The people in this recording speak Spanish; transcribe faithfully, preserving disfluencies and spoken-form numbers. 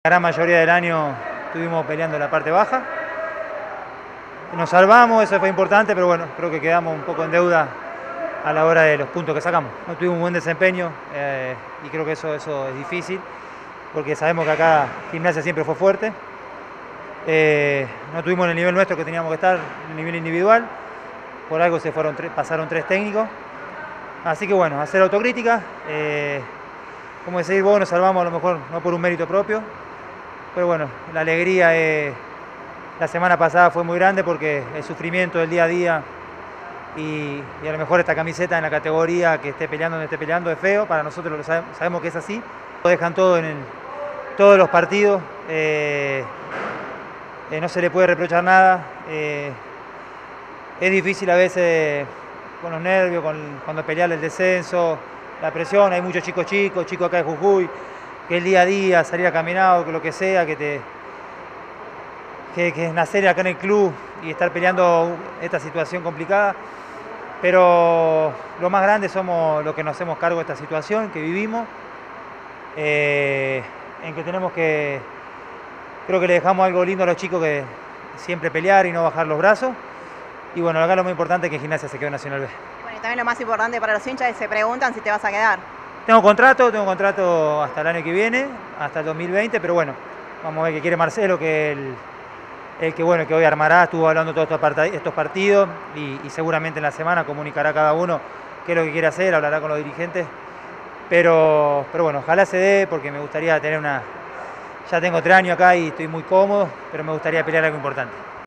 La gran mayoría del año estuvimos peleando la parte baja. Nos salvamos, eso fue importante, pero bueno, creo que quedamos un poco en deuda a la hora de los puntos que sacamos. No tuvimos un buen desempeño eh, y creo que eso, eso es difícil, porque sabemos que acá Gimnasia siempre fue fuerte. Eh, no tuvimos en el nivel nuestro que teníamos que estar, en el nivel individual. Por algo se fueron tres, pasaron tres técnicos. Así que bueno, hacer autocrítica. Eh, como decís vos, nos salvamos a lo mejor no por un mérito propio, pero bueno, la alegría eh, la semana pasada fue muy grande porque el sufrimiento del día a día y, y a lo mejor esta camiseta en la categoría que esté peleando donde esté peleando es feo, para nosotros lo sabemos, sabemos que es así. Lo dejan todo en el, todos los partidos, eh, eh, no se le puede reprochar nada. Eh, es difícil a veces con los nervios, con, cuando pelear el descenso, la presión, hay muchos chicos chicos, chicos acá de Jujuy, que el día a día, salir a caminar, que lo que sea, que te que, que nacer acá en el club y estar peleando esta situación complicada. Pero lo más grande somos los que nos hacemos cargo de esta situación, que vivimos, eh, en que tenemos que, creo que le dejamos algo lindo a los chicos, que siempre pelear y no bajar los brazos. Y bueno, acá lo más importante es que Gimnasia se quede en Nacional B. Bueno, y también lo más importante para los hinchas es que se preguntan si te vas a quedar. Tengo contrato, tengo contrato hasta el año que viene, hasta el dos mil veinte, pero bueno, vamos a ver qué quiere Marcelo, que el, el que bueno, que hoy armará, estuvo hablando todos estos partidos y, y seguramente en la semana comunicará a cada uno qué es lo que quiere hacer, hablará con los dirigentes. Pero, pero bueno, ojalá se dé, porque me gustaría tener una... Ya tengo tres años acá y estoy muy cómodo, pero me gustaría pelear algo importante.